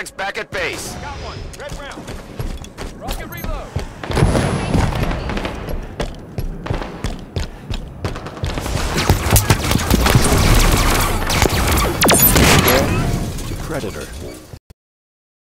mags back at base. Got one. Red round. Rocket reload. Predator.